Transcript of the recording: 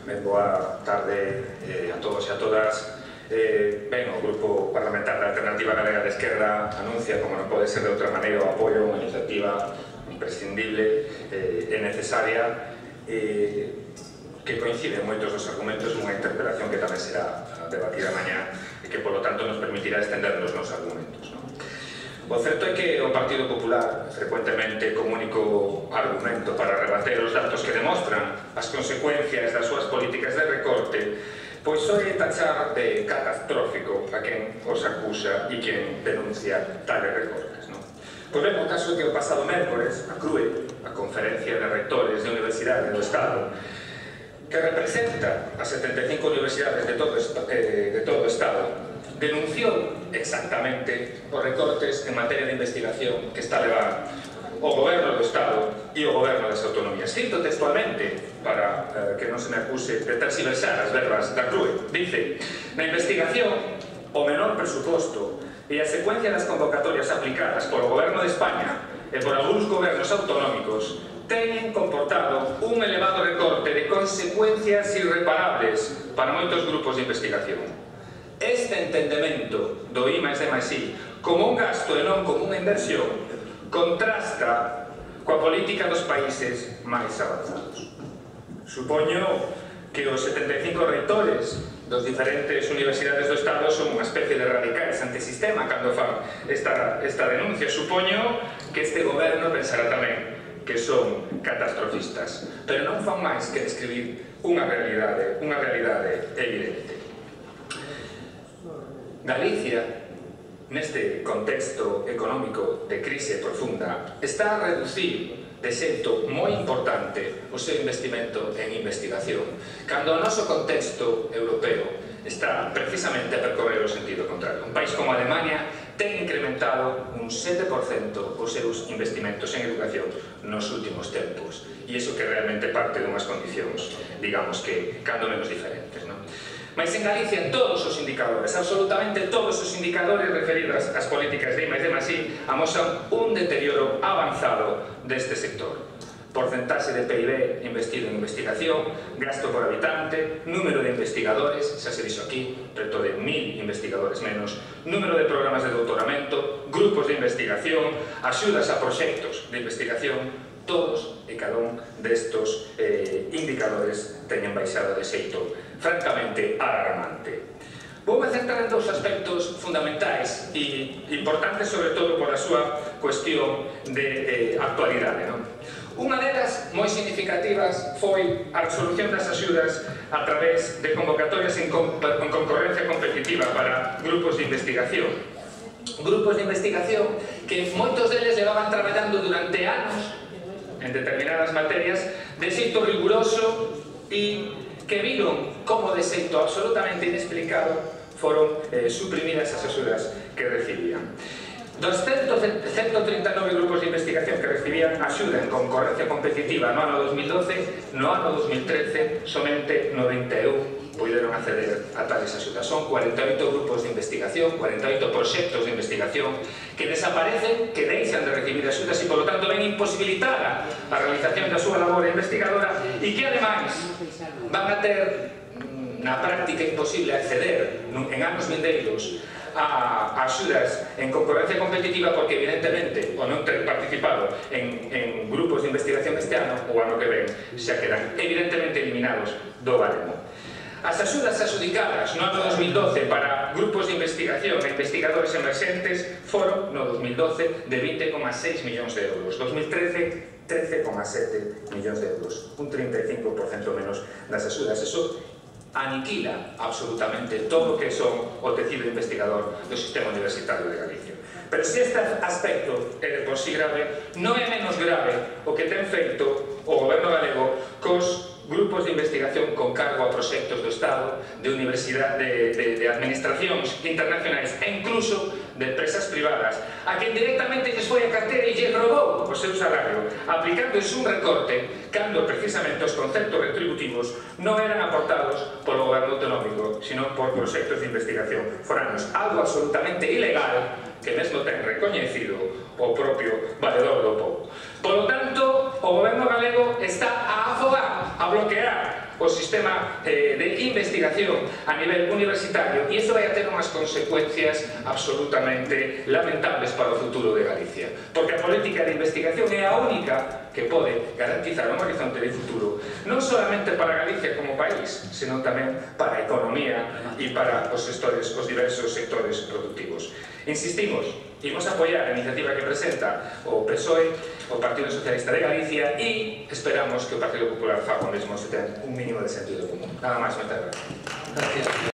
boa tarde a todos e a todas. Ben, o Grupo Parlamentar da Alternativa Galega de Esquerda anuncia, como non pode ser de outra maneira, o apoio a unha iniciativa imprescindible e necesaria que coincide en moitos dos argumentos nunha interpelación que tamén será debatida mañá e que, polo tanto, nos permitirá estendernos nos argumentos. O certo é que o Partido Popular frecuentemente como único argumento para rebater os datos que demostran as consecuencias das súas políticas de recorte pois soe tachar de catastrófico a quen os acusa e quen denuncia tales recortes. Pois ben, o caso é que o pasado mércores a CRUE, a Conferencia de Rectores de Universidades do Estado, que representa as 75 universidades de todo o Estado, denunciou exactamente os recortes en materia de investigación que está a levar o Goberno do Estado e o Goberno das Autonomías. Cito textualmente, para que non se me acuse de tergiversar as verbas da CRUE, dice: na investigación, o menor presuposto e a secuencia das convocatorias aplicadas polo Goberno de España e por algúns gobernos autonómicos teñen comportado un elevado recorte de consecuencias irreparables para moitos grupos de investigación. Este entendemento do I máis D máis I como un gasto e non como unha inversión contrasta coa política dos países máis avanzados. Supoño que os 75 reitores dos diferentes universidades do Estado son unha especie de radicais antisistema cando fan esta denuncia. Supoño que este goberno pensará tamén que son catastrofistas, pero non fan máis que describir unha realidade evidente. Galicia, neste contexto económico de crise profunda, está a reducir de xeito moi importante o seu investimento en investigación, cando o noso contexto europeo está precisamente a percorrer o sentido contrario. Un país como Alemania ten incrementado un 7% os seus investimentos en educación nos últimos tempos, e iso que realmente parte dunhas condicións, digamos que, cando menos diferentes, non? Mas en Galicia todos os indicadores, absolutamente todos os indicadores referidos ás políticas de I máis D máis I amosan un deterioro avanzado deste sector. Porcentaxe de PIB investido en investigación, gasto por habitante, número de investigadores, xa se dixo aquí, reto de 1000 investigadores menos, número de programas de doutoramento, grupos de investigación, axudas a proxectos de investigación, todos e cada un destos indicadores teñen baixado de xeito francamente alarmante. Vou me centrar en dous aspectos fundamentais e importantes, sobre todo por a súa cuestión de actualidade. Unha delas, moi significativas, foi a resolución das axudas a través de convocatorias en concorrencia competitiva para grupos de investigación. Grupos de investigación que moitos deles levaban traballando durante anos en determinadas materias de xeito riguroso e que viron como de xeito absolutamente inexplicado foron suprimidas as axudas que recibían. Dos 139 grupos de investigación que recibían axuda en concorrencia competitiva no ano 2012, no ano 2013 somente 91 puderon acceder a tales axudas. Son 48 grupos de investigación, 48 proxectos de investigación que desaparecen, que deixan de recibir axudas e, polo tanto, ven imposibilitada a realización da súa labor investigadora e que, ademais, van a ter na práctica imposible acceder en anos vindeiros a axudas en concorrencia competitiva porque, evidentemente, o non ter participado en grupos de investigación este ano, o ano que ven, xa quedan evidentemente eliminados do baremo. As axudas adxudicadas no ano 2012 para grupos de investigación e investigadores emerxentes foron no 2012 de 20,6 millóns de euros, 2013 13,7 millóns de euros, un 35% menos das axudas. Eso aniquila absolutamente todo o que son o tecido investigador do sistema universitario de Galicia. Pero se este aspecto é de por sí grave, non é menos grave o que ten feito o goberno galego cos grupos de investigación con cargo a proxectos do Estado, de universidade, de administracións internacionais e incluso de empresas privadas, a quen directamente lles foi a carteira e lles robou o seu salario, aplicándoles un recorte cando precisamente os conceptos retributivos non eran aportados polo goberno autonómico, sino por proxectos de investigación foranos, algo absolutamente ilegal que mesmo ten recoñecido o propio valedor do povo. Por lo tanto, o goberno galego está a afogar, a bloquear o sistema de investigación a nivel universitario, e isto vai a ter unhas consecuencias absolutamente lamentables para o futuro de Galicia, porque a política de investigación é a única que pode garantizar un horizonte de futuro non solamente para Galicia como país, senón tamén para a economía e para os diversos sectores productivos. Insistimos, imos apoiar a iniciativa que presenta o PSOE, o Partido Socialista de Galicia, e esperamos que o Partido Popular faga o mesmo se ten un mínimo de sentido común. Nada máis, moitas gracias.